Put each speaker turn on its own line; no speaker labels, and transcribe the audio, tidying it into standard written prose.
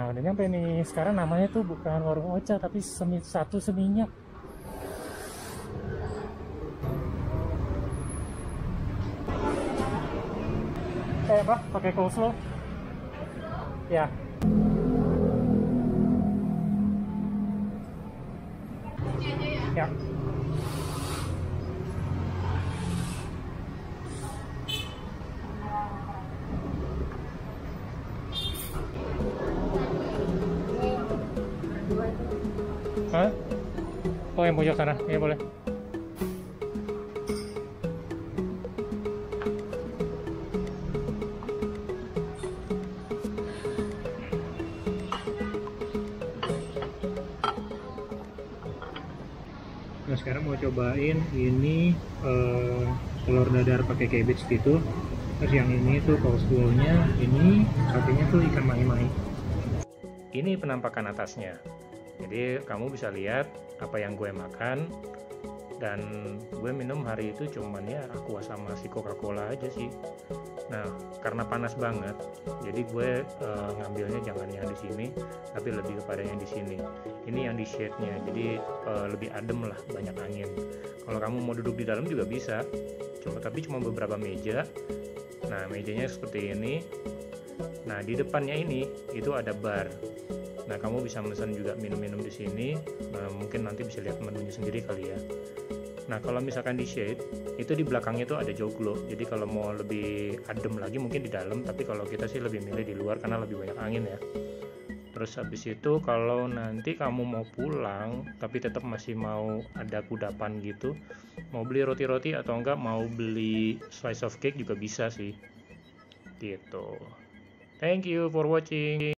Nah, udah nyampe nih. Sekarang namanya tuh bukan warung Ocha, tapi satu seminyak. Apa? Pakai coleslaw? Ya. Ya. Hah? Oh, yang pojok sana. Ya, boleh. Nah, sekarang mau cobain ini telur dadar pakai cabbage gitu. Terus yang ini tuh coleslaw-nya, ini satenya tuh ikan mahi-mahi. Ini penampakan atasnya. Jadi kamu bisa lihat apa yang gue makan, dan gue minum hari itu cuman ya aqua sama si Coca-Cola aja sih. Nah, karena panas banget, jadi gue ngambilnya jangan yang di sini, tapi lebih kepada yang di sini. Ini yang di shade-nya, jadi lebih adem lah, banyak angin. Kalau kamu mau duduk di dalam juga bisa, tapi cuma beberapa meja. Nah, mejanya seperti ini. Nah, di depannya ini itu ada bar. Nah, kamu bisa pesan juga minum-minum di sini. Nah, mungkin nanti bisa lihat menunya sendiri kali ya. Nah, kalau misalkan di shade, itu di belakangnya itu ada joglo. Jadi kalau mau lebih adem lagi mungkin di dalam, tapi kalau kita sih lebih milih di luar karena lebih banyak angin ya. Terus habis itu kalau nanti kamu mau pulang, tapi tetap masih mau ada kudapan gitu, mau beli roti-roti atau enggak mau beli slice of cake juga bisa sih. Gitu. Thank you for watching.